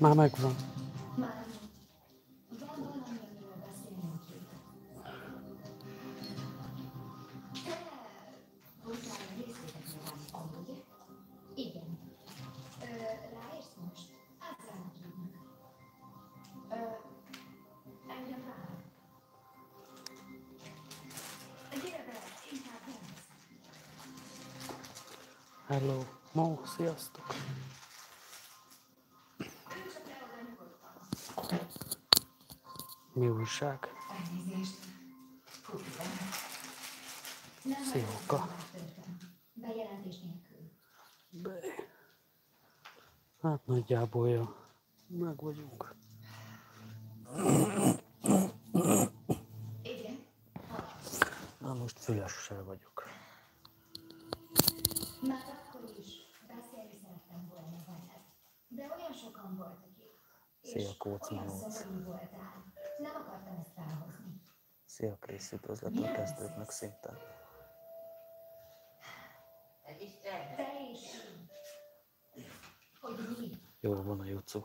Már megvan. Hello, Mo, sziasztok! Mi újság? Szióka. Hát nagyjából jó. Meg vagyunk. Na most fülessel vagyok. Már akkor is beszélni szerettem volna veled, de olyan sokan voltak itt. Szia, Kócmanóc. Nem akartam ezt felhozni. Szia, Krisz, üdvözlet a kezdőknek szinten. Te is. Hogy mi? Jó van a Jucu.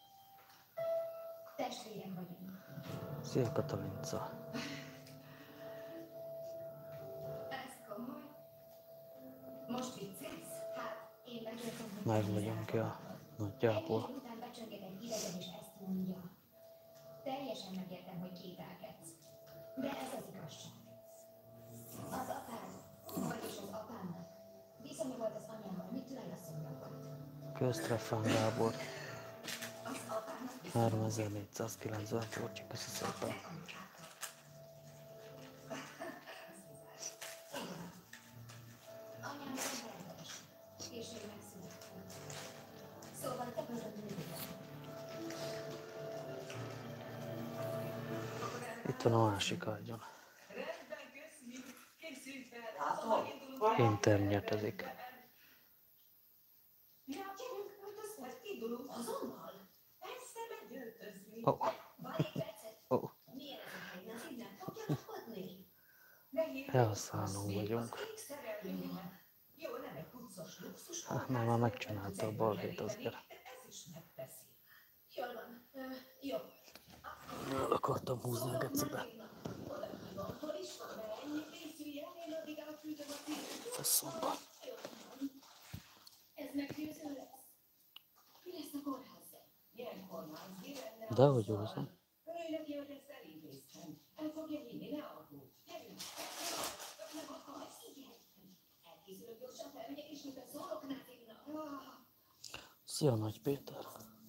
Testvérek vagyunk. Szia, Katalinca. Ez komoly? Most viccelsz? Hát, én megértem, hogy... Meg vagyunk, ja. Nagyjából. Egy után becsönget egy idegen és ezt mondja. Teljesen megértem, hogy kételkedsz. De ez az igazság. Az apád, vagyis az apámnak viszonya volt az anyával, mit tulajdonszomja volt. Köztreffán Gábor. Az apámnak 3490 forcsi, köszi szépen. anyám rendes, és ő megszületett. Szóval te között Itt van a másik ágyon. Internyetezik. Ja, gyerünk, öltözve, indulunk azonnal. Persze, megöltözni. Oh. Várj egy percet. Oh. Milyen ez a hely? Az innen fogja lakodni? Elszállón vagyunk. Jó, nem egy puccos luxus. Hát nem, már megcsinálta a balhét azért. Ez is megteszi. Jól van. Jó. El akartam húzni a gecibe. Oda hívom. Hol is van? Mert ennyi pénzülj el, én addig átküldöm a tízet. Feszomba. Ez meggyőző lesz. Mi lesz a kórházzal? Milyen kórház? Dehogy józom. Örülök, hogy ezt elintéztem. El fogja hinni, ne aggódj. Gyerünk! Nem akarsz? Igen. Elkészülök gyorsan, felmegyek, és miután szólok Náciknak. Szia, Nagy Péter.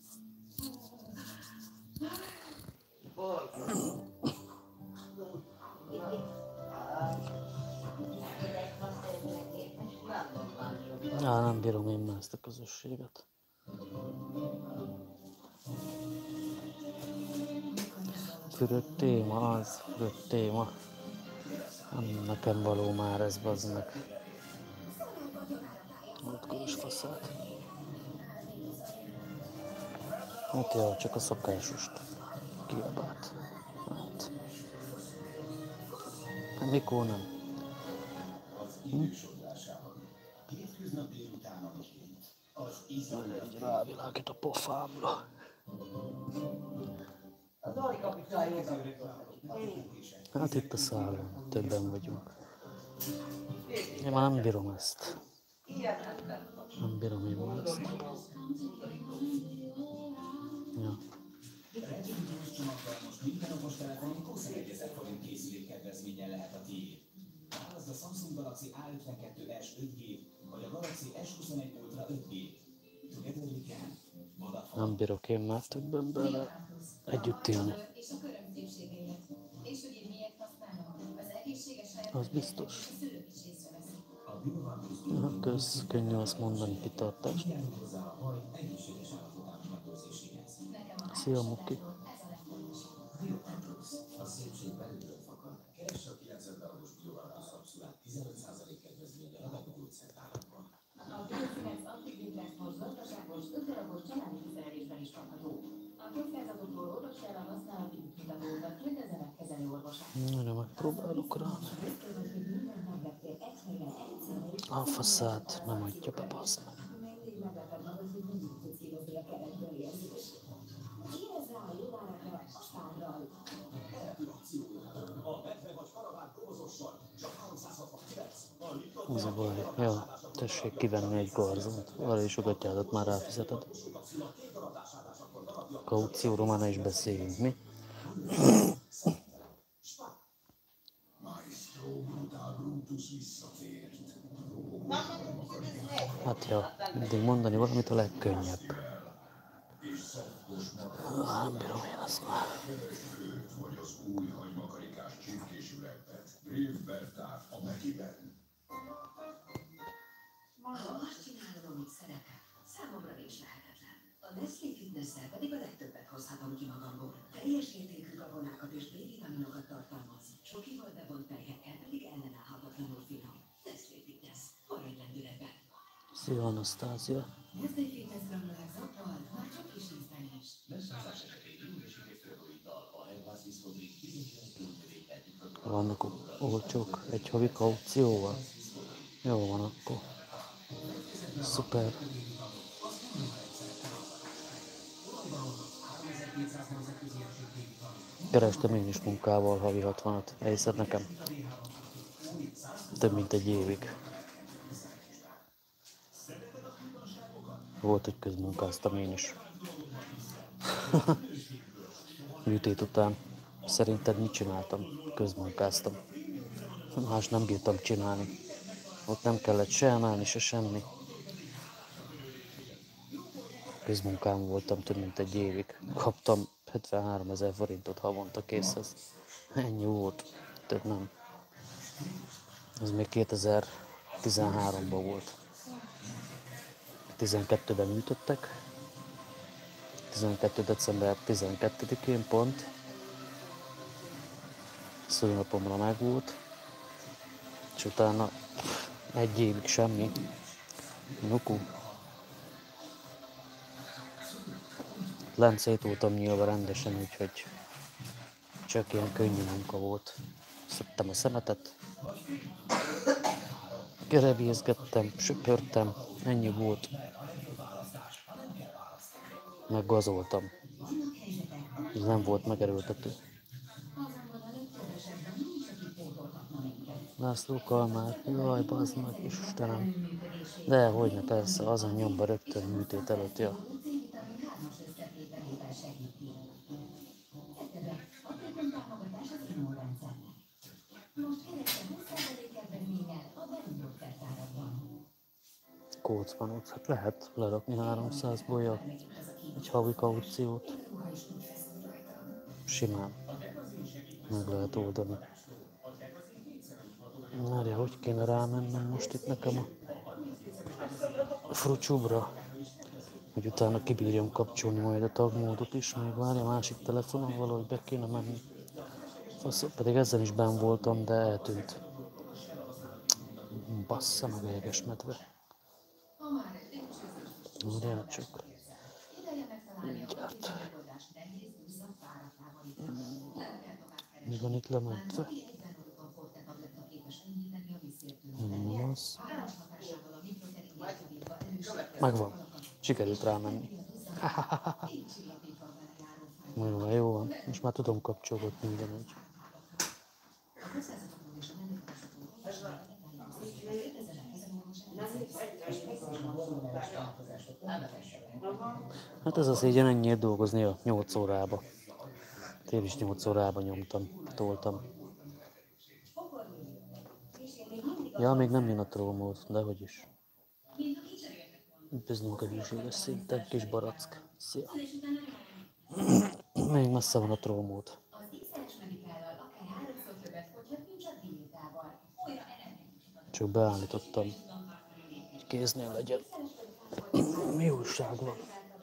Ja, nem bírom én már ezt a közösséget. Fürödt téma, az fürödt téma. Nem nekem való már ez, bazd meg. Múltkoros faszát. Hát jó, csak a szokásust kiabált. Hát. Mikor nem? Egy rávilágít a pofámra. Hát itt a szállón, többen vagyunk. Én már nem bírom ezt. Nem bírom én ezt. Ja. Minden okostelefonon 21 000 forint készülék kedvezményen lehet a tiéd. Válaszd a Samsung Galaxy A52s 5G vagy a Galaxy S21 Ultra 5G. Together we can. Vodafone. Nem bírok én már több emberrel együtt élni. És a köröm szépségéért. És hogy én miért használom? Az egészséges saját Az biztos. a szülők is észreveszik. A Biovan Na, kösz, könnyű azt mondani, kitartást. járul hozzá a haj egészséges állapotának megőrzéséhez. Szia, Muki. Ez a legfontosabb. Biovan Plus. A szépség belülről fakad. Keresse a 90 darabos Biovan Plus kapszulát 15% kedvezménnyel a meggyógyszert árakon. A Biofinex Active most gazdaságos, 5 darabos családi kezelésben is kapható. A kockázatokról olvas el a használati útmutatókat, kérdezzenek kezelő orvosát. Nagyon megpróbálok rá. A faszát nem adja be, bazd meg. Az a baj. Ja, tessék kivenni egy garzont. Arra is a gatyádat már ráfizeted. Kaucióról már is beszéljünk, mi? Hát ja, mindig mondani valamit a legkönnyebb. Nem bírom én azt már. Ha azt csinálom, amit szeretek, számomra nincs lehetetlen. A Nestlé Fitness-szel pedig a legtöbbet hozhatom ki magamból. Teljes értékű gabonákat és B-vitaminokat tartalmaz. Sokival bevont tejekkel pedig ellenállhatatlanul finom. Nestlé Fitness. Maradj lendületben. Szia, Anasztázia. Nestlé Fitness granulák zappal, már csak kis ízben is. Vannak olcsók egy havi kaucióval. Jó van akkor. Szuper. Kerestem én is munkával havi 60-at. Elhiszed nekem? Több mint egy évig. Volt, hogy közmunkáztam én is. Műtét után. Szerinted mit csináltam? Közmunkáztam. Más nem bírtam csinálni. Ott nem kellett se emelni, se semmi. Közmunkám voltam több mint egy évig. Kaptam 73 000 forintot havonta készhez. Ennyi volt. Több nem. Ez még 2013-ban volt. 12-ben műtöttek. 12. december 12-én pont. Szülnapomra megvolt. És utána egy évig semmi. Nuku. Lent szétoltam nyilván rendesen, úgyhogy csak ilyen könnyű munka volt. Szedtem a szemetet, gerebézgettem, söpörtem, ennyi volt. Meggazoltam. Ez nem volt megerőltető. László Kalmár, jaj, bazd meg, Istenem. De hogyne, persze, azon nyomba rögtön műtét előtt, ja. Kócmanóc, hát lehet lerakni 300-ból egy havi kauciót. Simán. Meg lehet oldani. Várja, hogy kéne rámennem most itt nekem a frucsúbra, hogy utána kibírjam kapcsolni majd a tagmódot is, még várja, másik telefonon valahogy be kéne menni. Faszom, pedig ezzel is benn voltam, de eltűnt. Bassza meg a jegesmedve. Várjál csak. Mindjárt. Mi van itt lementve? Az. Megvan. Sikerült rámenni. Jó van. Most már tudom kapcsolgatni mindenhogy. Hát ez a szégyen, ennyiért dolgozni a 8 órába. Én is 8 órába nyomtam, toltam. Ja, még nem jön a trómód, dehogy is. Üdvözlünk a hűséges szinten, kis barack. Szia. Még messze van a trómód. Csak beállítottam, hogy kéznél legyen. Mi újság van?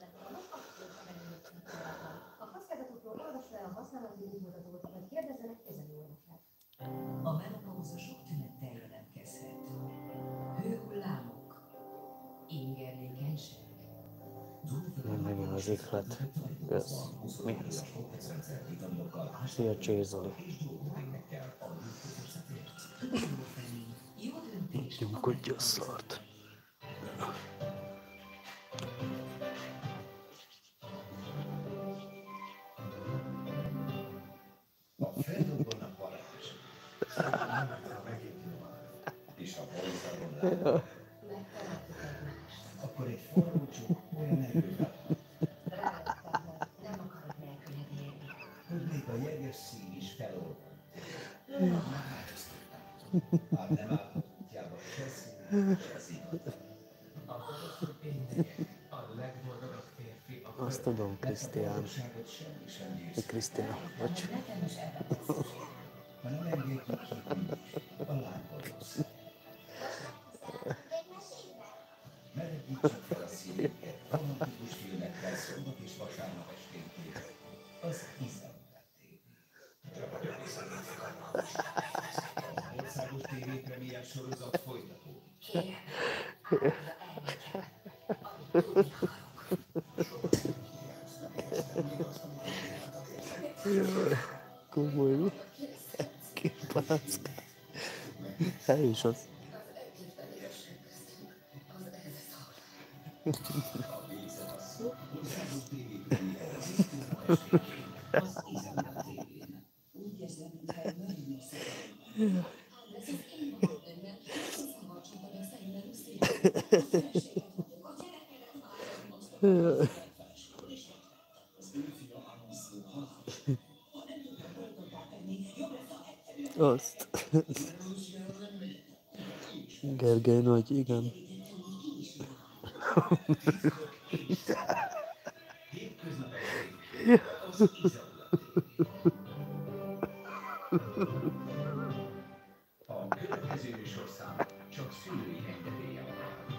A menopauza sok tünettel jelentkezhet. Hőhullámok, ingerlékenység. Megint az ihlet. Kösz. Mi ez? Szia, Csézoli. Nyomkodja a szart. És ha borzalom rá, Megtaláltuk egymást. akkor egy forró csók olyan erővel, Rájöttem, hogy nem akarod nélküled élni. hogy még a jeges szín is felolvad. Megváltoztattam. Már nem állhat útjába se szín, se szín. Akarod, hogy én legyek a legboldogabb férfi, a Azt tudom, Krisztián. Boldogságot semmi sem győz, Krisztina, vagy? Nekem is ebben biztos. ha nem engedjük ki, hogy a lábbal rossz. Meredítsük fel a színünket, romantikus filmekkel szombat és vasárnap esténként. Az Izrael TV. Csak a bizonyíték annak. Az országos tévépremiér sorozat folytatódik. Kérem, állj el nekem, amit tudni akarok. Komoly. Kipászk. Hely is az. A Vészavasszony országos tévépremiér az Izrael esténként. Az Izrael TV-n. Úgy érzem, mintha egy nagyon nagy szerelem. Ez az én magam önnek, szóval csapod a szemben, Lucy. A feleséged vagyok, a gyerekedet várom most. Az ő fia Anonszó halálos. Ha nem tudja boldoggá tenni, jobb lesz, ha egyszerűen Azt. Gergely nagy, igen. A következő műsorszám csak szülői engedélye van.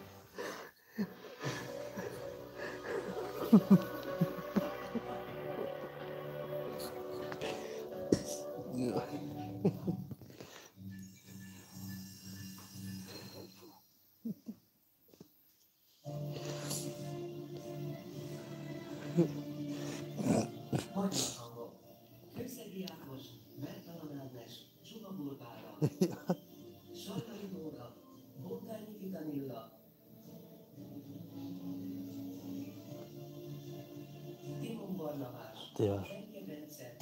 Magyar hangok. Kőszegi Ákos, Bertalan Ágnes, Zsuga Bulgára, Sarkai Nóra, Bogdányi Vitanilla, Timon Barnabás, Ja. Enyke Bence,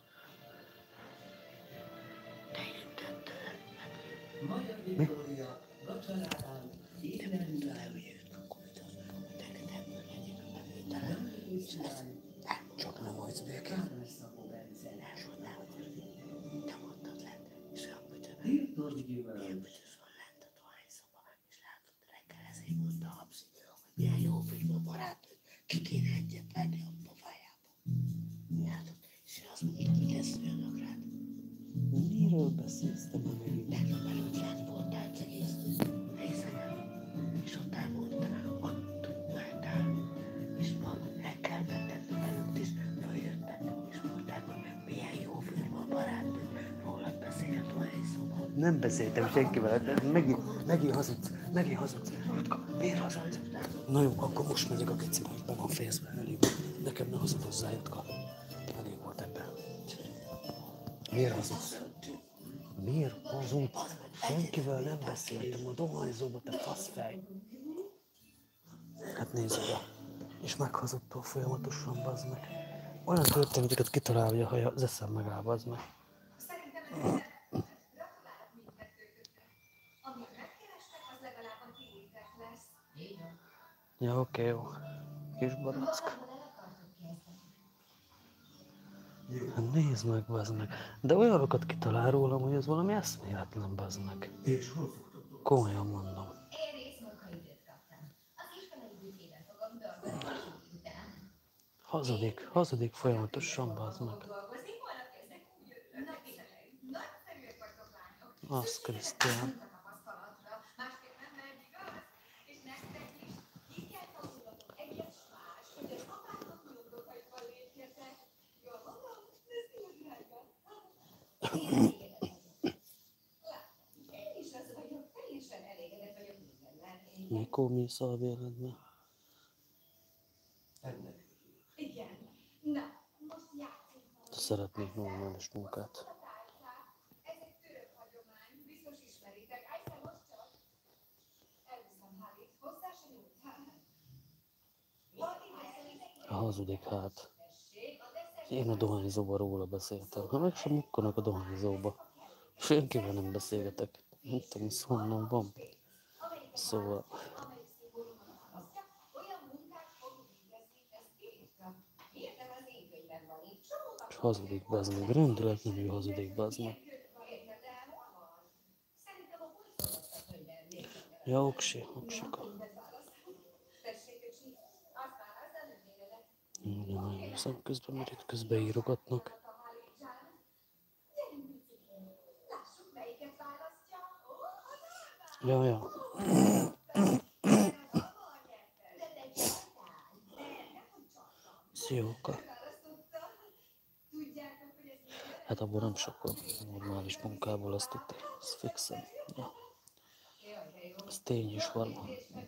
Magyar Viktória, Gacsal Ádám, Éler Milán, Nemrő Szilárd, Csak nem az béke. Káros Szakó Bence, Tiltor Gyümölcs, Milyen jó film a barátnőm, ki kéne egyet venni a pofájába. Látod? És azt mondta, hogy lesz olyanok rád. Miről beszélsz te már megint? Mert lent voltál az egész részegen, és ott elmondta, ott vártál, és ma elkeltettek velük is, följöttek, és mondták, hogy milyen jó film a barátnőm, rólad beszélt a helyszóban. Nem beszéltem senkivel, megint hazudsz. Jutka, miért hazudsz? Na jó, akkor most megyek a gecibe, be van fejezve, elég. Nekem ne hazudozzál, Jutka. Elég volt ebben. Miért hazudsz? Miért hazudsz? Senkivel nem beszéltem a dohányzóba, te faszfej. Hát nézd oda. És meghazudtól folyamatosan, bazd meg. Olyan történeteket kitalál, hogy a haja az eszem megáll, bazd meg. Szerintem ez gratulálok mindkettőtöknek. Amit megkerestek, az legalább a tiétek lesz. Ja, oké, jó. Kis barack. Valahol el akartok kezdeni. Hát nézd meg, bazd meg. De olyanokat kitalál rólam, hogy ez valami eszméletlen, bazd meg. És hol fogtok dolgozni? Komolyan mondom. Én részmunkaidőt kaptam. Az iskolai büfében fogom dolgozni után. Hazudik folyamatosan, bazd meg. Dolgozni, holnap kezdek új nagyszerűek vagytok, lányok. Az, Krisztián. Tapasztalatra, másképp nem megy, igaz? És nektek is ki kell tanulnotok egyet s más, hogy az apátok nyomdokaival lépjetek. Jól mondom? De szíves drága. Én elégedett vagyok. Én is az vagyok, teljesen elégedett vagyok mindennel. Mikor mész a véledbe? Ennek Igen. Na, most játszunk. Te szeretnék normális munkát. Ez egy török hagyomány, biztos ismeritek. Egyszer most csak. Elviszem Halit, hozzá se nyújtál. Hazudik hát. Én a dohányzóba róla beszéltem. Ha meg sem mukkanak a dohányzóba. Senkivel nem beszélgetek. Nem tudom, ez honnan van. Szóval... És hazudik, bazd meg. Rendületlenül hazudik, bazd meg. Ja, oksika. Nem hiszem közben, mert itt közben írogatnak. Ja. Szióka. Hát abból nem sok van. Normális munkából azt tudta. Ez fixen. Ja. Ez tény is való.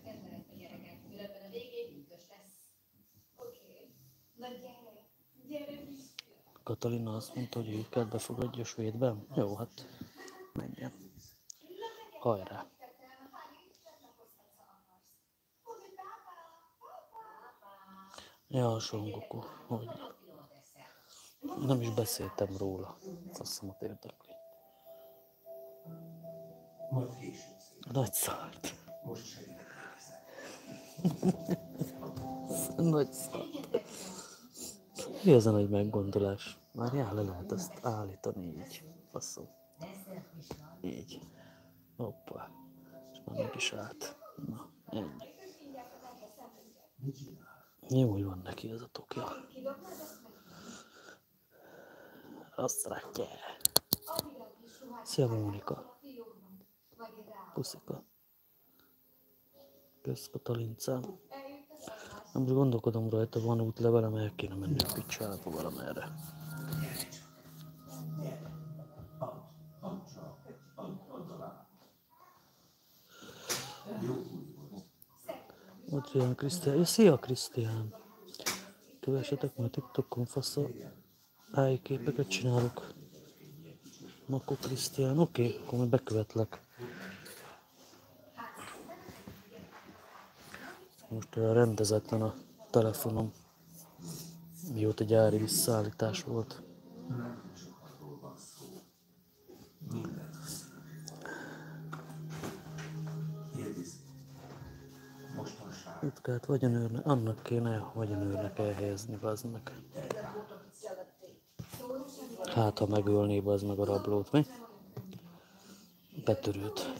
Katalina azt mondta, hogy őket befogadja Svédben. Jó, hát menjen. Hajrá! Ja, a Son Goku, hogy nem is beszéltem róla. Azt hiszem, hogy érdekli. Nagy szart. Nagy szart. Mi az a nagy meggondolás? Várjál, le lehet ezt állítani így. Faszom. Így. Hoppá. És már meg is állt. Na, ennyi. Jó, hogy van neki ez a tokja. Osztrákja. Szia, Mónika. Puszika. Kösz, Katalincám. Nem most gondolkodom rajta, van útlevelem, el kéne menni a picsába valamerre. Ott jön Krisztián. Ja, szia, Krisztián. Kövessetek már TikTokon, fasza. Képeket csinálok. Makó Krisztián. Oké, akkor majd bekövetlek. Most rendezetlen a telefonom. Mióta gyári visszaállítás volt. Ritkát vagyonőrnek, annak kéne vagyonőrnek elhelyezni, bazd meg. Hát, ha megölné, bazd meg a rablót, mi? Betörőt.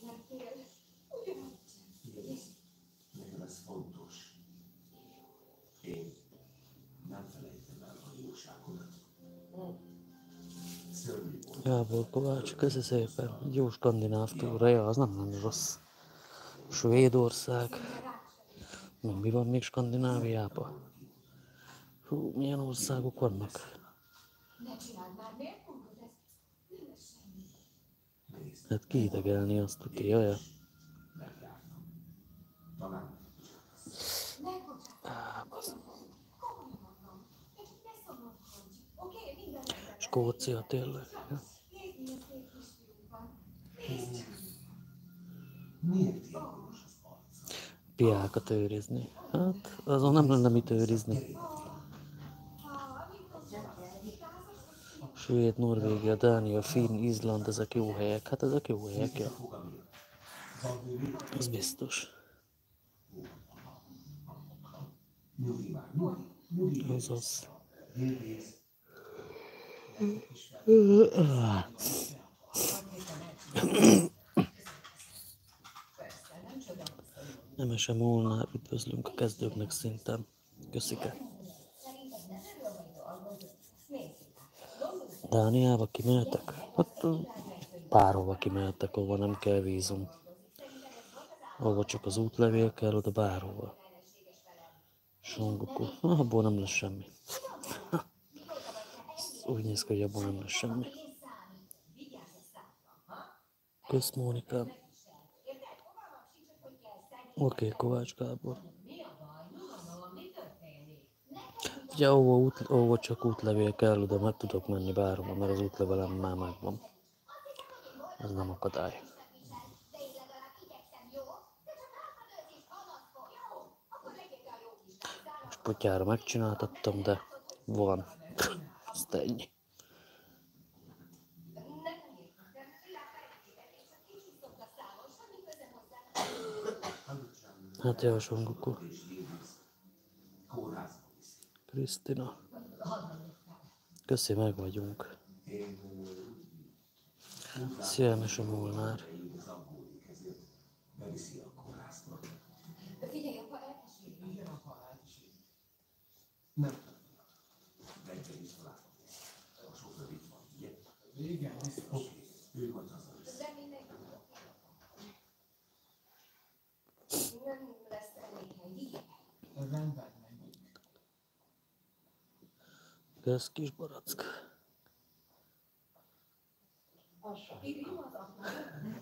Gábor Kovács, köszi szépen. Jó skandináv túra, ja, az nem lenne rossz. Svédország. Na, mi van még Skandináviában? Hú, milyen országok vannak? Hát kiidegelni azt tudja, jaja. Skócia tényleg. Ja. Piákat őrizni. Hát azon nem lenne mit őrizni. Svéd, Norvégia, Dánia, Finn, Izland, ezek jó helyek. Hát ezek jó helyek, ja. Ez biztos. Azaz. Nemese Molnár, üdvözlünk a kezdőknek szinten. Köszike. Dániába kimehetek? Hát bárhova kimehetek, ahova nem kell vízum. Ahova csak az útlevél kell, oda bárhova. Son Goku. Abból nem lesz semmi. Úgy néz ki, hogy abból nem lesz semmi. Kösz, Mónikám. Oké, Kovács Gábor. Ugye, ahova csak útlevél kell, oda meg tudok menni bárhova, mert az útlevelem már megvan. Ez nem akadály. Most potyára megcsináltattam, de van. Azt ennyi. Hát javaslom, Guku. Krisztina. Köszi, meg vagyunk. Szia, Mese Molnár. Figyelj, apa, elmeséli. Igen, apa, elmeséli. Nem. Igen, biztos. De mindenki nem lesz elég hely. Rendben, menjünk. Kösz, kis barack. Igen, az apám.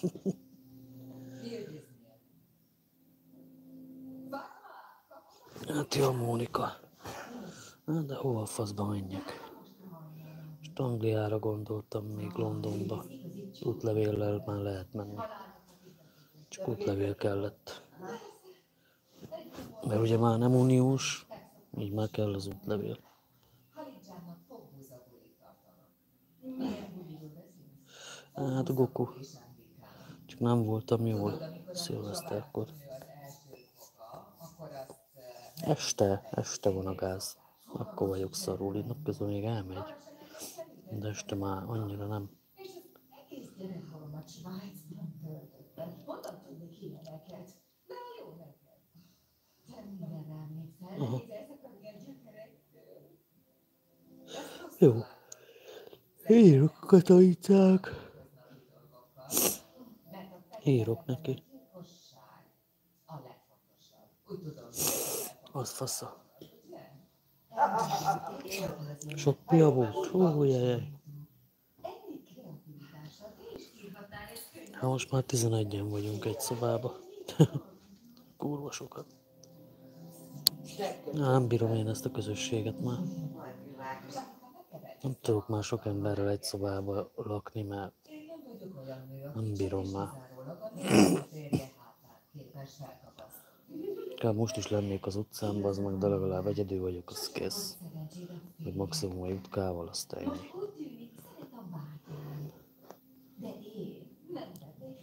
Hát jó, Mónika. Hát, de hova a faszba menjek? Most Angliára gondoltam, még Londonba. Útlevéllel már lehet menni. Csak útlevél kellett. Mert ugye már nem uniós, így már kell az útlevél. Hát Goku. Csak nem voltam jól szilveszterkor. Este van a gáz. Akkor vagyok szarul, így napközben még elmegy. De este már annyira nem. Egész gyerekkoromat Svájcban töltöttem. Honnan tudnék ilyeneket? De jó neked. Te mindenre emlékszel? Ezek a ilyen gyökerektől. Jó. Írok a katolicák. Írok neki. A legfontosabb. Úgy tudom, Az fasza. Sok pia volt. Jaj. Hát most már 11-en vagyunk egy szobába. Kurva sokat. Nem bírom én ezt a közösséget már. Nem tudok már sok emberrel egy szobába lakni, mert nem bírom már. Kár most is lennék az utcán, az meg, de legalább egyedül vagyok, az kész. Vagy maximum a jutkával, azt ennyi. Úgy tűnik, szeret a bátyám. De én nem tették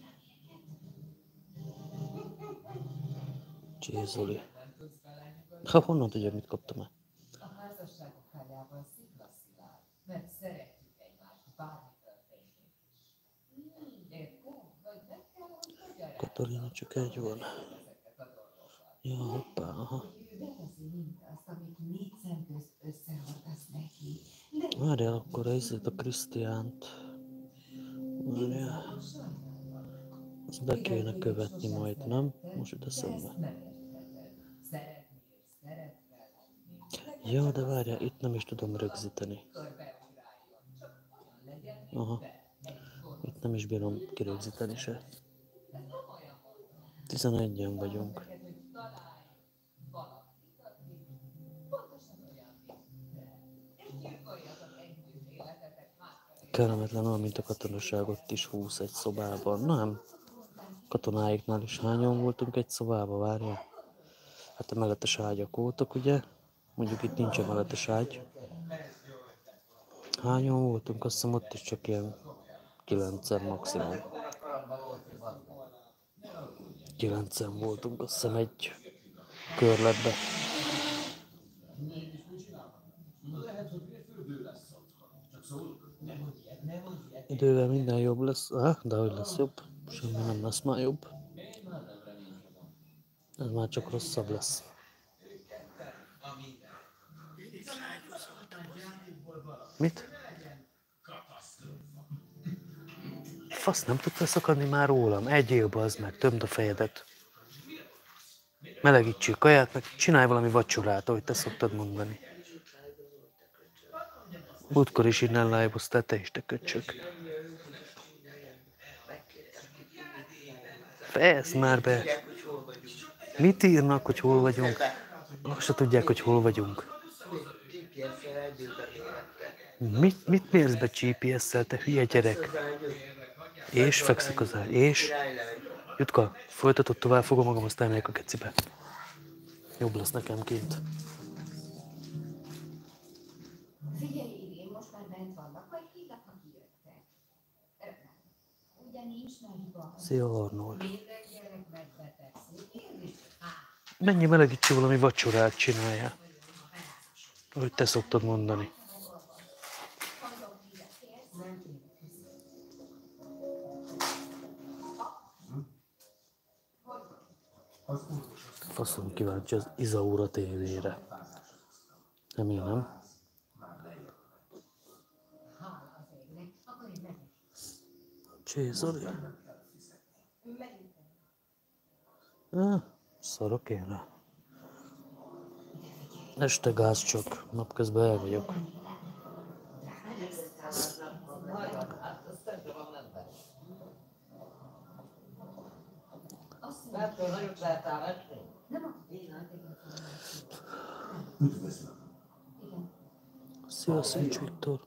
Csizoli. Ha honnan tudja, mit kaptam el? a házasságok hájában sziklaszilárd, mert szeretjük egymást, bármi történik is. Érted? Vagy meg kell, hogy magyarázzam Katalina csak egy van. ezeket a dolgokat. Ja, hoppá, aha. Hogy ő beveszi mindazt, amit négy szem közt összehordasz neki. De Várjál akkor a Krisztiánt. Várjál. Azt be kéne követni majd, nem? Most jut eszembe. Ja, de várjál, itt nem is tudom rögzíteni. Aha. Itt nem is bírom kirögzíteni se. 11-en vagyunk. Kellemetlen olyan, mint a katonaságot is 20 egy szobában. Nem. Katonáiknál is hányan voltunk egy szobában, várjál. Hát a meletes ágyak voltak, ugye? Mondjuk itt nincs a meletes ágy. Hányan voltunk? Azt hiszem ott is csak ilyen 9-en maximum. 9-en voltunk, azt hiszem egy körletbe. Idővel minden jobb lesz. De hogy lesz jobb? Semmi nem lesz már jobb. Ez már csak rosszabb lesz. Mit? Fasz, nem tudsz leszakadni már rólam? Egyél, bazd meg, tömd a fejedet. Melegítsük kaját, meg csinálj valami vacsorát, ahogy te szoktad mondani. Múltkor is innen live-oztál, te is, te köcsök. Fejezd már be! Mit írnak, hogy hol vagyunk? Azt se tudják, hogy hol vagyunk. Mit mérsz be GPS-szel, te hülye gyerek? És fekszek az ágy. És? Jutka, folytatod tovább, fogom magam, azt elmegyek a gecibe. Jobb lesz nekem kint. Figyelj, Irén, most már bent vannak, majd hívlak, ha kijöttek. Ugye nincs nagy baj. Szia, Arnold. Minden gyerek megbetegszik, én is Menj melegítsél valami vacsorát csináljál. Ahogy te szoktad mondani. Faszom kíváncsi az Izaura tévére. Nem én, nem? Csézoli? Szarok én rá. Este gáz csak, napközben el vagyok. Szia, Szent Viktor!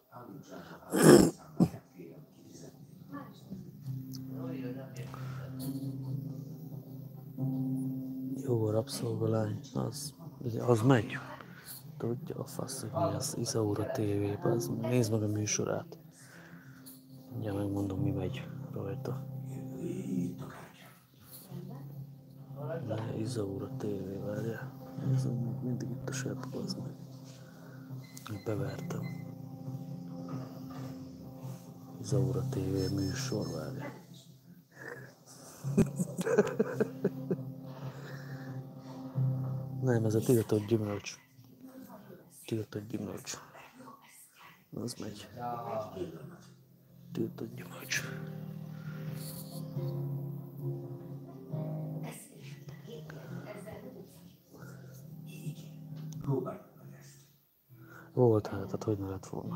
Jó a rabszolgalány, az megy. Tudja a fasz, hogy mi az Izaura TV-ben, az nézd meg a műsorát. Mindjárt megmondom, mi megy rajta. Izaura TV, várjál. Ez mindig itt a sepp, az meg. Bevertem. Izaura TV műsor, várjál. Nem, ez a tiltott gyümölcs. Tiltott gyümölcs. Az megy. Tiltott gyümölcs. Volt hát, hát hogy ne lett volna.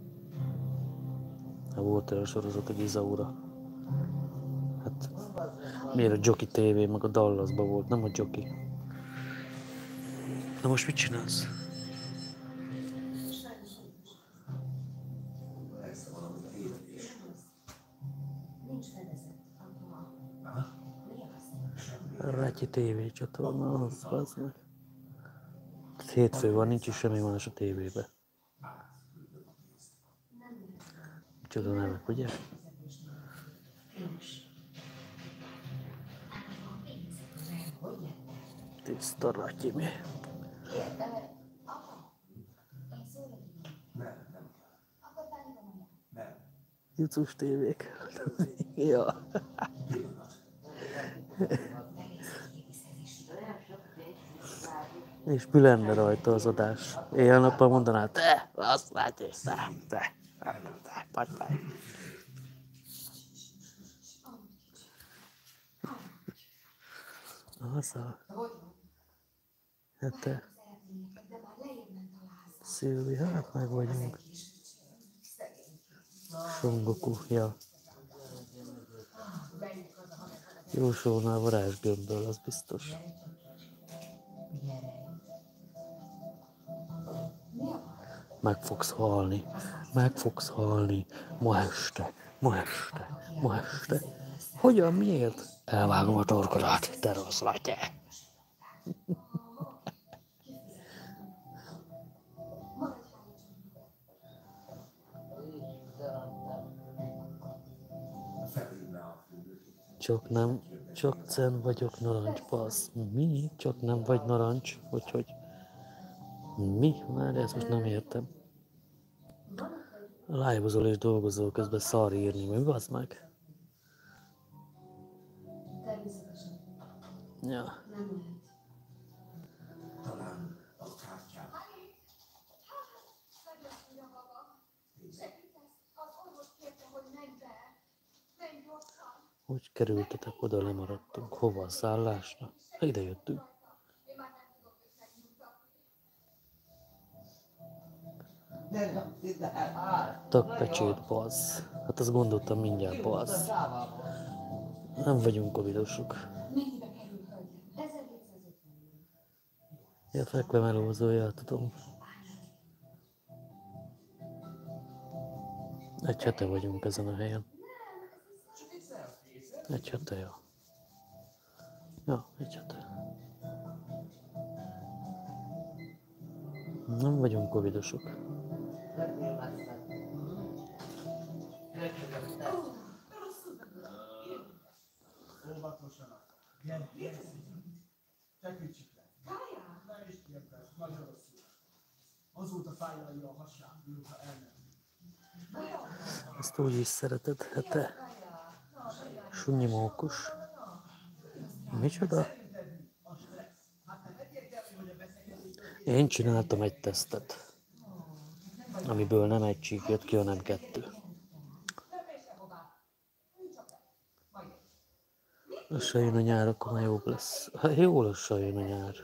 Hát volt olyan sorozat, hogy Izaura. Hát miért a Jockey TV meg a Dallasban volt, nem a Jockey. Na most mit csinálsz? Rátyi TV csatorna, az meg. Hétfő van, nincs is semmi más a tévébe. Micsoda nevek, ugye? Tiszta Ratyi mi? Jucus tévék. Ja. És mi lenne rajta az adás? Éjjel-nappal mondaná, te, azt látja, te, patypály. Haza. Hát te. Szilvi, hát meg vagyunk. Son Goku, ja. Jósolnál varázsgömbből, az biztos. Meg fogsz halni. Meg fogsz halni. Ma este. Ma este. Ma este. Hogyan, miért? Elvágom a torkodat, te rossz vagy te. Csak zen vagyok narancs, bassz. Mi? Csak nem vagy narancs? Hogy? Mi? Már ezt most nem értem. Live-ozol és dolgozol, közben szar írni, mi bazd meg? Természetesen. Ja. Nem lehet. Talán a kártyát. Meglepődj a baba. Segítesz? Az orvos kérte, hogy menj be. Menj gyorsan. Hogy kerültetek oda, lemaradtunk? Hova a szállásra? Ide jöttünk. Én már nem tudom őt megnyugtatni. Tagpecsét, bazz. Hát azt gondoltam mindjárt, bazz. Nem vagyunk covidosok. Mennyibe kerül, hölgyem? 1750. Ja, fekvemelózója, tudom. Egy hete vagyunk ezen a helyen. Egy hete, ja. Ja, egy hete. Nem vagyunk covidosok. Óvatosan. Gyere, feküdjük le. Ezt úgy is szereted, hát te sunyi mókus. Micsoda? Én csináltam egy tesztet, amiből nem egy csík jött ki, hanem 2. Lassan jön a nyár, akkor már jobb lesz. Hát jó lassan jön a nyár.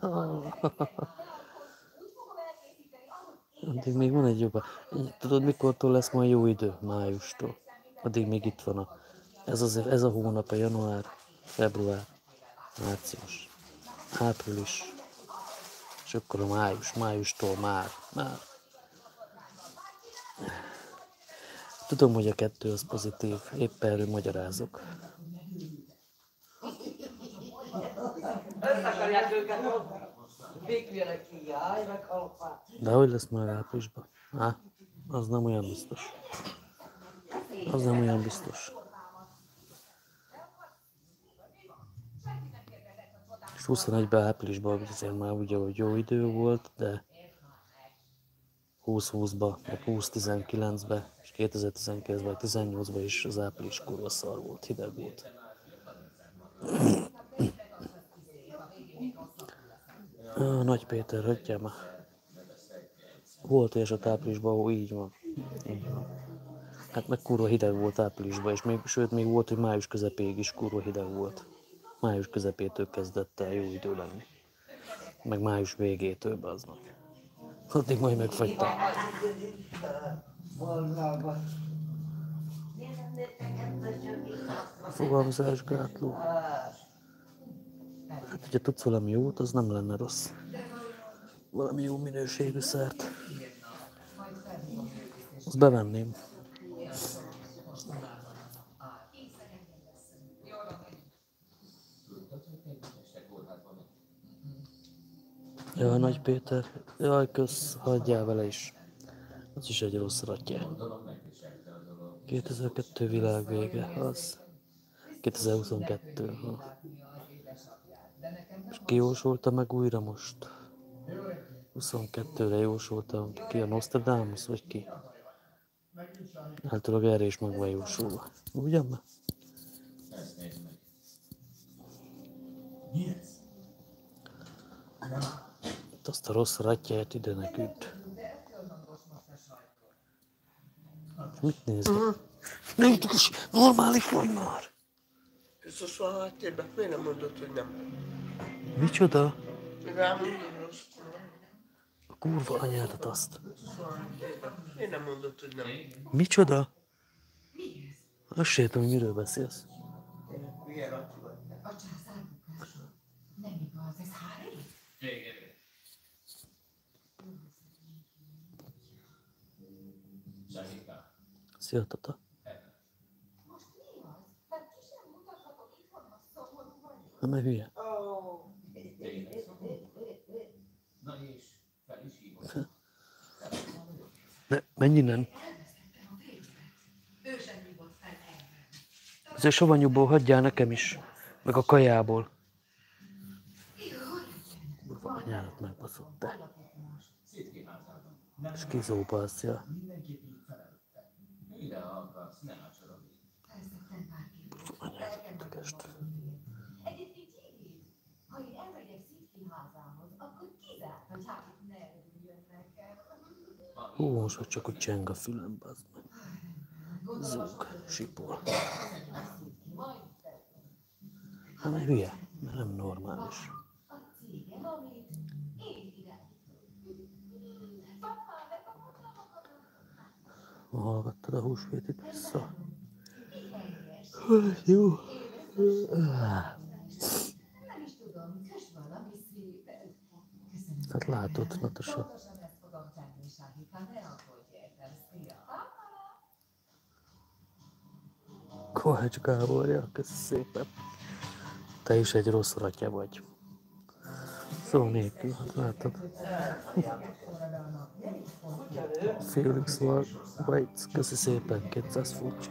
Addig még van egy jobb. Tudod, mikortól lesz majd jó idő? Májustól. Addig még itt van ez a hónap, a január, február, március, április, és akkor a májustól már. Tudom, hogy a 2 az pozitív, éppen erről magyarázok. De hogy lesz már áprilisban? Az nem olyan biztos. Az nem olyan biztos. És 21-ben áprilisban azért már ugye, hogy jó idő volt, de 2020-ban, meg 2019-ben, és 2019-ben, 18-ban is az április kurva szar volt, hideg volt. Nagy Péter, hagyjál már. Volt eset áprilisban, ahol így van. Hát meg kurva hideg volt áprilisban, és sőt még volt, hogy május közepéig is kurva hideg volt. Május közepétől kezdett el jó idő lenni. Meg május végétől, baznak. Addig majd megfagytam. Fogamzásgátló. Hát, hogyha tudsz valami jót, az nem lenne rossz. Valami jó minőségű szert. Azt bevenném. Jaj, Nagy Péter. Jaj, kösz, hagyjál vele is. Az is egy rossz ratja. 2002 világ vége, az. 2022. És ki jósolta meg újra most? 22-re jósoltam. Ki, a Nostradamus, vagy ki? Általában erre is meg van jósolva. Ugyan már? Azt a rossz rattyát ide ne küld. Mit nézd? Nem tudsz, normális vagy már! Biztos van háttérben, miért nem mondod, hogy nem? Micsoda? Rámondod rossz. A kurva anyádat azt. Miért nem mondod, hogy nem? Micsoda? Azt se értem, hogy miről beszélsz. Milyen Rati vagy? A császár bukása. Nem igaz, ez Harry? Szia, tata. Most mi az? Mert ki sem mutathatok itthon, ha szomorú vagyok. Nem, mert hülye. Na és fel is hívott. Menj innen. Elvesztettem a férjemet. Ő sem hívott fel erre. Ez a savanyúból hagyjál nekem is. Meg a kajából. Kurva anyádat megbaszott te. Skizóbaszja. Mire akarsz, ne ácsorogj. Elszedtem bárki. Kurva anyádat tegest. Egyébként Judit, ha én elmegyek Szitki házához, akkor kizárt, hogy hát itt ne örüljön nekem. Hú, most hogy csak úgy cseng a fülem, bazd meg. Zúg, sipol. Hát mert hülye, mert nem normális. A cégem, amit én irányítok. Papá, megkapod Hallgattad a húsvétit vissza? helyes. Jó. Nem is tudom, kös valami szépet. Köszönöm. Hát látod, Natasa. Pontosan ezt fogom tenni, Sahika, ne aggódj értem, szia. Kovács Gáborja, köszi szépen. Te is egy rossz ratya vagy. Szó nélkül, hát látod. Felix White, köszi szépen, 200 furcsi.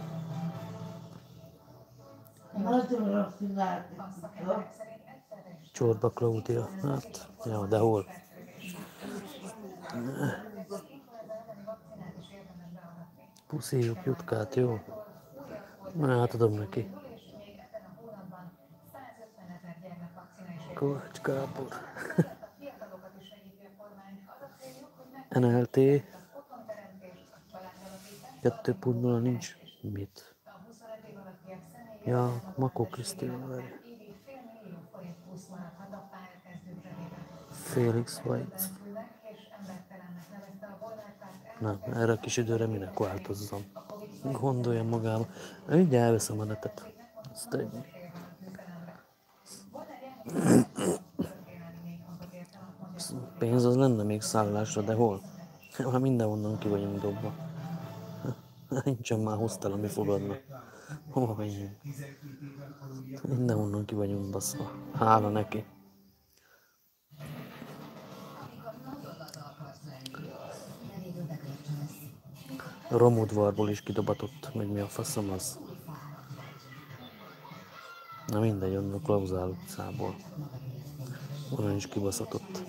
Nagyon raffinált. A szakemberek szerint egyszerre is Csorba Klaudia. Hát, ja, de hol? Puszíjuk Jutkát, jó? Átadom neki. Kovács Gábor. NLT 2.0 nincs. Mit? Ja, Makó Krisztina várja. Felix White. Nem, erre a kis időre minek változzam. Gondolja magába. Így elveszem a netet. Azt egy. Pénz az lenne még szállásra, de hol? Már mindenhonnan ki vagyunk dobva. Nincsen már hostel, ami fogadna. Hova menjünk? Mindenhonnan ki vagyunk baszva. Hála neki. Romudvarból is kidobatott, meg mi a faszom az. Na mindegy, onnan a Klauzál utcából. Onnan is kibaszatott.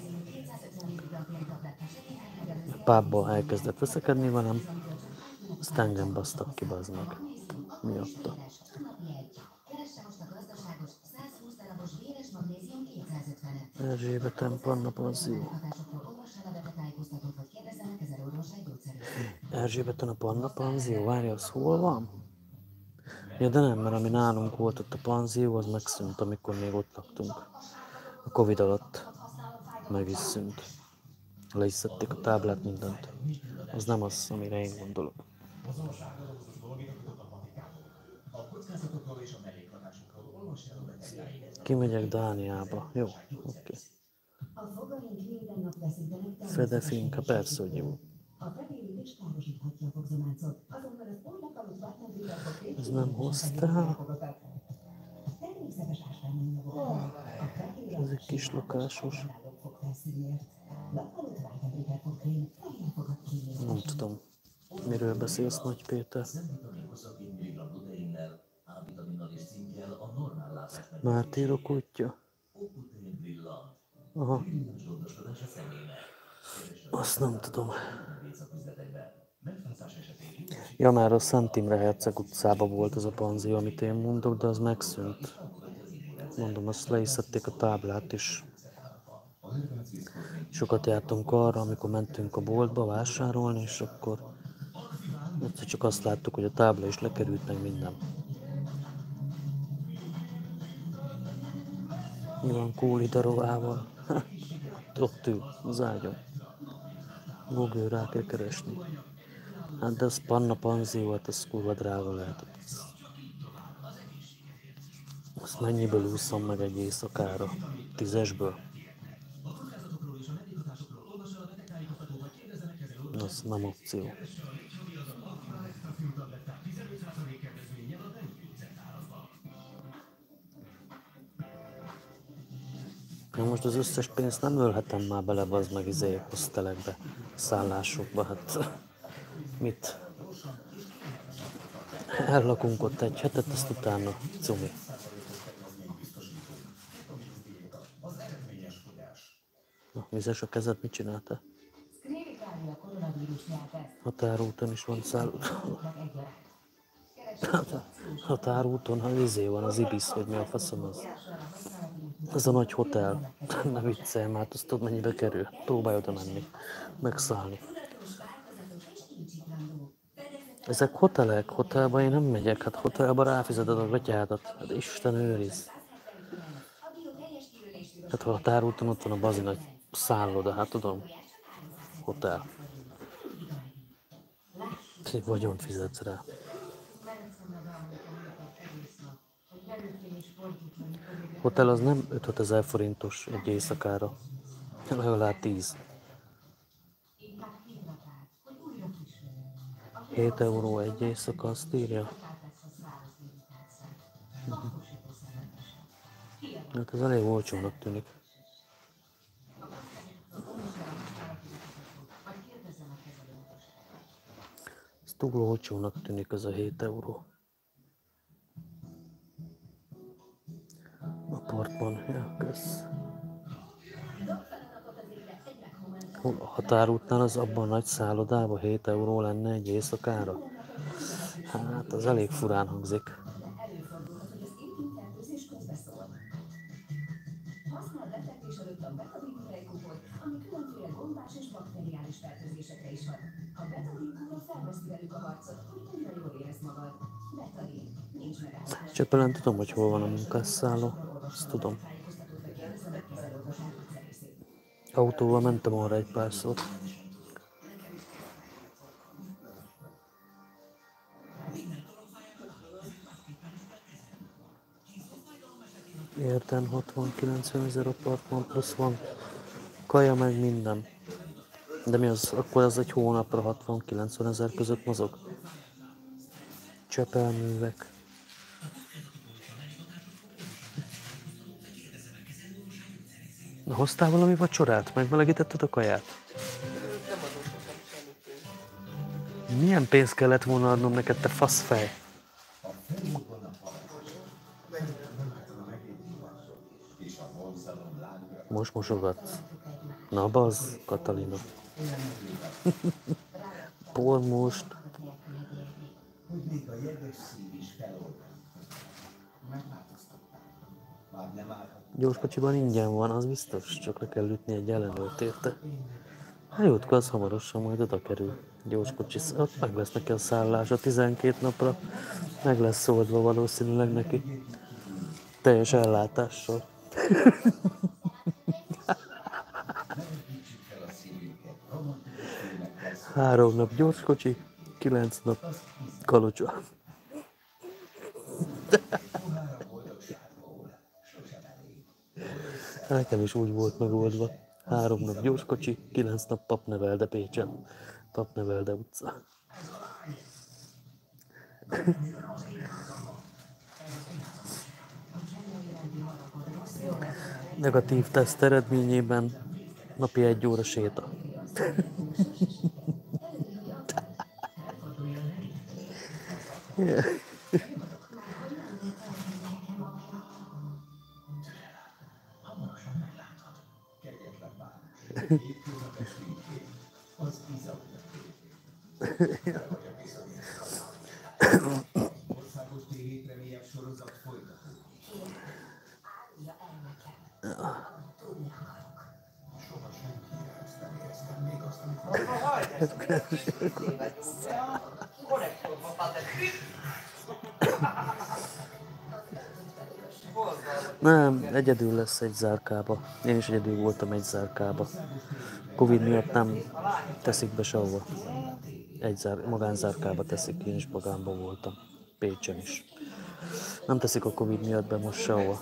A pubba elkezdett veszekedni velem, azt engem basztak ki, bazd meg. Miatta. Erzsébeten Panna Panzió. Erzsébeten a Panna Panzió, várja, az hol van? Ja, de nem, mert ami nálunk volt ott a panzió, az megszűnt, amikor még ott laktunk. A Covid alatt meg is szűnt. Le is szedték a táblát, mindent. Az nem az, amire én gondolok. Kimegyek Dániába. Jó, oké. Fede Finka, persze, hogy jó. Ez nem hoztál. Ez egy kis lakásos. Nem tudom, miről beszélsz, Nagy Péter. Mártírok kutya? Aha. Azt nem tudom. Ja, már a Szent Imre Herceg utcában volt az a panzió, amit én mondok, de az megszűnt. Mondom, azt le is szedték a táblát is. Sokat jártunk arra, amikor mentünk a boltba vásárolni, és akkor egyszer csak azt láttuk, hogy a tábla is lekerült, meg minden. Mi van Kóli Darovával? Ott ül az ágyon. Google rá kell keresni. Hát de az Panna Panzió, hát az kurva drága lehetett. Azt mennyiből úszom meg egy éjszakára? 10-esből? Az nem opció. Ja, most az összes pénzt nem ölhetem már bele, az meg hostelekbe, szállásokba, hát mit? Ellakunk ott egy hetet, azt utána cumi. Na, vizes a kezed, mit csináltál? Határúton is van határúton, ha van az Ibis, hogy mi a faszom az. Ez a nagy hotel. Ne viccelj már, azt tudod mennyibe kerül. Próbálj oda menni, megszállni. Ezek hotelek, hotelba én nem megyek, hát hotelba ráfizeted a betyádat. Hát Isten őriz. Hát ha a határúton ott van a bazi nagy szálloda, hát tudom. Hotel. Egy vagyont fizetsz rá. Hotel az nem 5 000 forintos egy éjszakára, legalább 10. 7 euró egy éjszaka, azt írja. Hát ez elég olcsónak tűnik. Ez túl olcsónak tűnik ez a 7 euró. A apartman. Ja, kösz. Hol a határútnál az abban a nagy szállodában 7 euró lenne egy éjszakára? Hát, az elég furán hangzik. Előfordulhat, hogy az intimfertőzés közbeszól. Használd befektés előtt a Betadine tejkupot, ami különféle gombás és bakteriális fertőzésekre is hat. A Betadine kúra felveszi velük a harcot, hogy újra jól érezd magad. Betadine, nincs megállapodás. Csepelen tudom, hogy hol van a munkásszálló. Ezt tudom. Tájékoztatót vagy kérdezze meg kezelőorvosát ügyszerészét. Autóval mentem arra egy párszor. Érden 60-90 000 apartman, plusz van kaja meg minden. De mi az? Akkor az egy hónapra 60-90 000 között mozog? Csepelművek. Na, hoztál valami vacsorát? Megmelegítetted a kaját? Nem adósodtam semmi pénzt. Milyen pénzt kellett volna adnom neked, te faszfej? Most mosogatsz. Na bazd, Katalina. Pont most. Hogy még a jeges szív is feloldalt. Megváltoztatták. Már nem állhat. Gyorskocsiban ingyen van, az biztos, csak le kell ütni egy ellenőrt érte. Hajótka az hamarosan majd oda kerül. Gyorskocsi, ott meg lesz neki a szállása 12 napra. Meg lesz oldva valószínűleg neki. Teljes ellátással. Melegítsük fel a szívünket. Romantikus filmekkel 3 nap gyorskocsi, 9 nap kalocsa. szokára boldogságból. Sosem elég. Nekem is úgy volt megoldva. 3 nap gyorskocsi, 9 nap Papnevelde Pécsen. Papnevelde utca. Negatív teszt eredményében napi 1 óra séta. Yeah. Hamarosan meglátod. Kegyetlen város. Hétköznapos fénykép. Az bizonyos. Te vagy a bizonyos. Országos tévépremiér sorozat folytatódik. Árulja el nekem. Tudni akarok. Soha senkire ezt nem éreztem még azt, amikor Hagyd ezt, mit tévedsz? Konnektorba patetni. Nem, egyedül lesz egy zárkába. Én is egyedül voltam egy zárkába. Covid miatt nem teszik be sehova. Magánzárkába teszik, én is magánban voltam. Pécsen is. Nem teszik a Covid miatt be most sehova.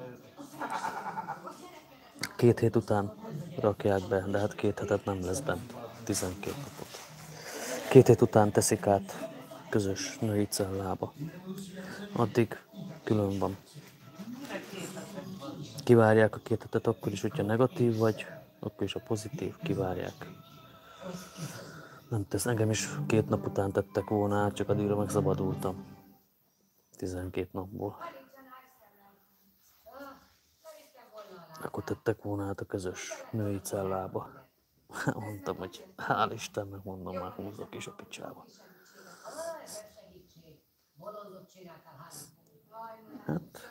2 hét után rakják be, de hát 2 hetet nem lesz bent. 12 napot. 2 hét után teszik át közös női cellába. Addig külön van. Kivárják a 2 hetet akkor is, hogyha negatív vagy, akkor is a pozitív, kivárják. Nem tesz, engem is 2 nap után tettek volna át, csak addigra megszabadultam. 12 napból. Akkor tettek volna át a közös női cellába. Mondtam, hogy hál' Istennek, mondom, már húzok is a picsába. Hát,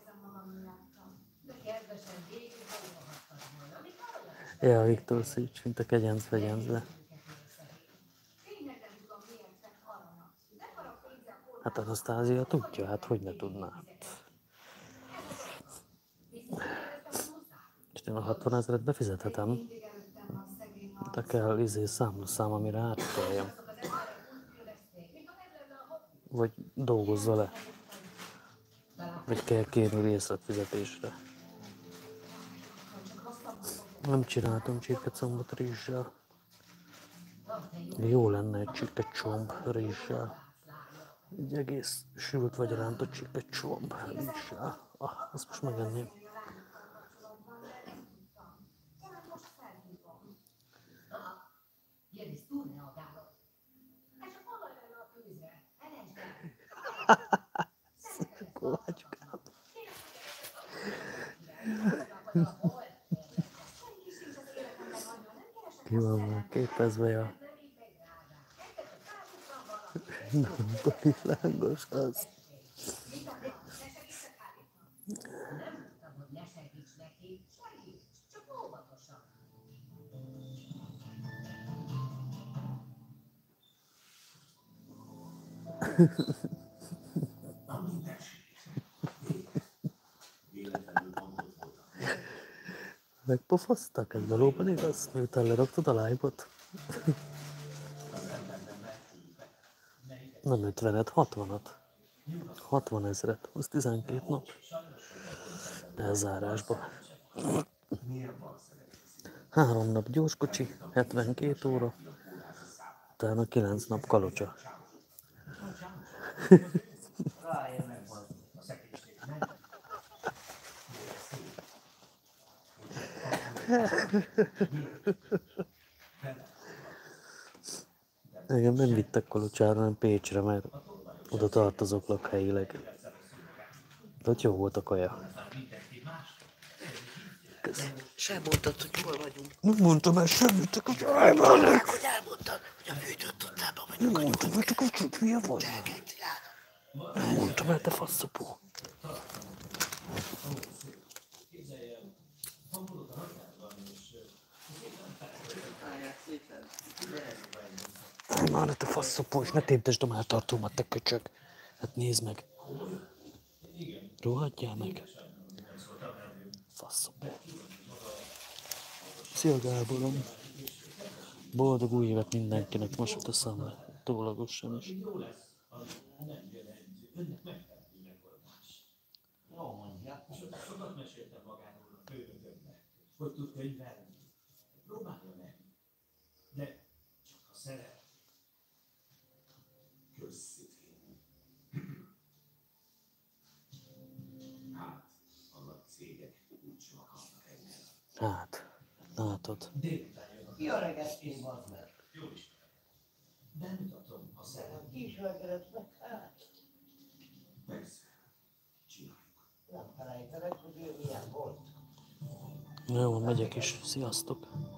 ja, Viktor Szics, mint a kegyenc fegyencbe. Hát Anasztázia tudja, hát hogy ne tudná. És én a 60 000-et befizethetem. De kell számlaszám, amire átkeljem. Vagy dolgozza le. Vagy kell kérni részletfizetésre. Nem csináltam csirkecombot rizssel. Jó lenne egy csirkecomb rizssel. Egy egész sült vagy rántott csirkecomb rizssel. Azt most megenném. képezve, ja. Nem világos az. Megpofoztak, ez valóban igaz, miután leraktad a live-ot? Nem 50-et, 60-at. 60 000-et, az 12 nap. Elzárásba. 3 nap gyorskocsi, 72 óra, utána 9 nap kalocsa. Engem nem vittek Kalocsára, hanem Pécsre, mert oda tartozok lakhelyileg. De ott jó volt a kaja. Sem mondtad, hogy hol vagyunk. Nem mondtam el semmit, hogy elmennek. Hogy elmondtad, hogy a fűtött utcában vagyunk. Nem mondtam el, hogy hülye vagy. Cselkedtél. Nem mondtam el, te faszopó. Már te faszopó, és ne tépdesd a melltartómat, te köcsög. Hát nézd meg. Rohadjál meg. Faszopó. Szia Gáborom. Boldog új évet mindenkinek, most jut eszembe. Túlagosan is. Sokat meséltem magáról a főnököknek, hogy tud könyvelni. Próbálja meg. De csak ha szeret. Közszitén. Hát, a nagy cégek úgysem akarnak engem. Hát, látod. Délután jön a Jó reggelt, én van meg. Jó ismerem. Bemutatom, ha szeret. Kis reggelt, hát. Persze. Csináljuk. Nem felejtelek, hogy ő milyen volt. Jó, megyek is. Sziasztok.